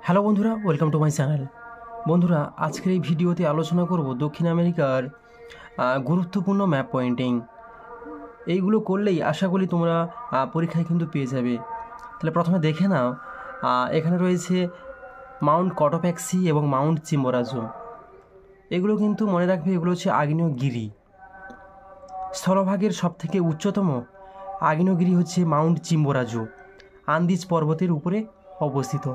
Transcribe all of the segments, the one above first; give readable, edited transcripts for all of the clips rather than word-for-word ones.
Hello বন্ধুরা, welcome to my channel. বন্ধুরা, আজকের এই ভিডিওতে আলোচনা করব দক্ষিণ আমেরিকার গুরুত্বপূর্ণ ম্যাপ পয়েন্টিং। এইগুলো করলেই আশা করি তোমরা পরীক্ষায় কিন্তু পেয়ে যাবে। তাহলে প্রথমে দেখে নাও, এখানে রয়েছে মাউন্ট কটোপ্যাক্সি এবং মাউন্ট চিম্বোরাজো। এগুলো কিন্তু মনে রাখবে, এগুলো হচ্ছে আগ্নেয়গিরি। স্থলভাগের সবথেকে উচ্চতম আগ্নেয়গিরি হচ্ছে মাউন্ট চিম্বোরাজো, আন্দিজ পর্বতের উপরে অবস্থিত।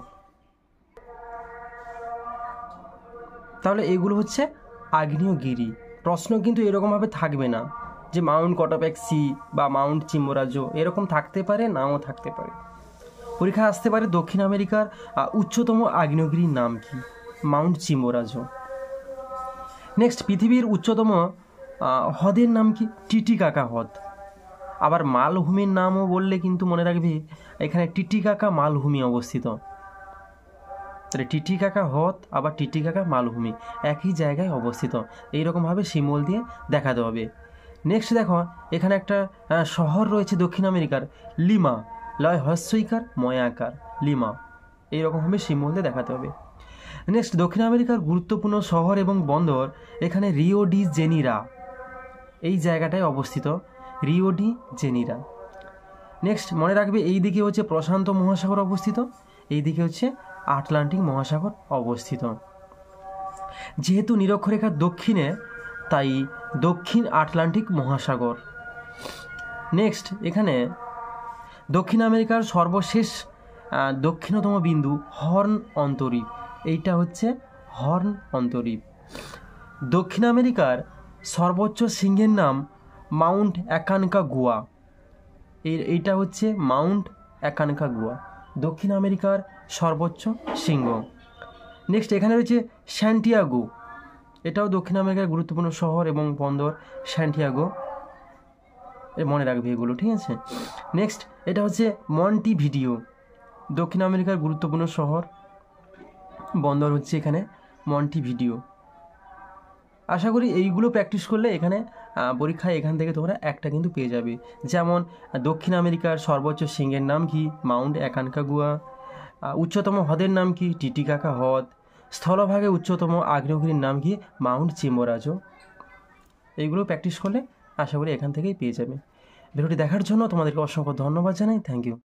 তাহলে এগুলো হচ্ছে আগ্নেয়গিরি। প্রশ্ন কিন্তু এরকমভাবে থাকবে না যে মাউন্ট কটোপ্যাক্সি বা মাউন্ট চিম্বোরাজো, এরকম থাকতে পারে, নাও থাকতে পারে। পরীক্ষা আসতে পারে দক্ষিণ আমেরিকার উচ্চতম আগ্নেয়গিরির নাম কি? Mount Chimborazo. নেক্সট, পৃথিবীর উচ্চতম হ্রদের নাম কি? টিটিকাকা হ্রদ। আবার মালভূমির নামও বললে কিন্তু মনে রাখবে, এখানে টিটিকাকা মালভূমি অবস্থিত। তাহলে টিটিকাকা হ্রদ আবার টিটিকাকা মালভূমি একই জায়গায় অবস্থিত, এইরকমভাবে সিম্বল দিয়ে দেখাতে হবে। নেক্সট দেখো, এখানে একটা শহর রয়েছে দক্ষিণ আমেরিকার, লিমা, লয় হস্যইকার ময়াকার, লিমা, এইরকমভাবে সিম্বল দিয়ে দেখাতে হবে। নেক্সট, দক্ষিণ আমেরিকার গুরুত্বপূর্ণ শহর এবং বন্দর, এখানে রিও ডি জেনিরা, এই জায়গাটায় অবস্থিত, রিও ডি জেনিরা। নেক্সট, মনে রাখবে এই দিকে হচ্ছে প্রশান্ত মহাসাগর অবস্থিত, এই দিকে হচ্ছে আটলান্টিক মহাসাগর অবস্থিত। যেহেতু নিরক্ষরেখার দক্ষিণে, তাই দক্ষিণ আটলান্টিক মহাসাগর। নেক্সট, এখানে দক্ষিণ আমেরিকার সর্বশেষ দক্ষিণতম বিন্দু হর্ন অন্তরীপ, এইটা হচ্ছে হর্ন অন্তরীপ। দক্ষিণ আমেরিকার সর্বোচ্চ শৃঙ্গের নাম মাউন্ট অ্যাকানকাগুয়া, এইটা হচ্ছে মাউন্ট অ্যাকানকাগুয়া, দক্ষিণ আমেরিকার সর্বোচ্চ শৃঙ্গ। নেক্সট, এখানে রয়েছে স্যান্টিয়াগো, এটাও দক্ষিণ আমেরিকার গুরুত্বপূর্ণ শহর এবং বন্দর, স্যান্টিয়াগো, মনে রাখবে এগুলো, ঠিক আছে। নেক্সট, এটা হচ্ছে মন্টিভিডিও, দক্ষিণ আমেরিকার গুরুত্বপূর্ণ শহর, বন্দর হচ্ছে এখানে মন্টিভিডিও। আশা করি এইগুলো প্র্যাকটিস করলে এখানে পরীক্ষায় এখান থেকে তোমরা একটা কিন্তু পেয়ে যাবে। যেমন দক্ষিণ আমেরিকার সর্বোচ্চ শৃঙ্গের নাম কি? Mount Aconcagua. উচ্চতম হ্রদের নাম কি? টিটিকাকা হ্রদ। স্থলভাগে উচ্চতম আগ্নেয়গিরির নাম কি? Mount Chimborazo. এইগুলো প্র্যাকটিস করলে আশা করি এখান থেকেই পেয়ে যাবে। ভিডিওটি দেখার জন্য তোমাদেরকে অসংখ্য ধন্যবাদ জানাই। Thank you.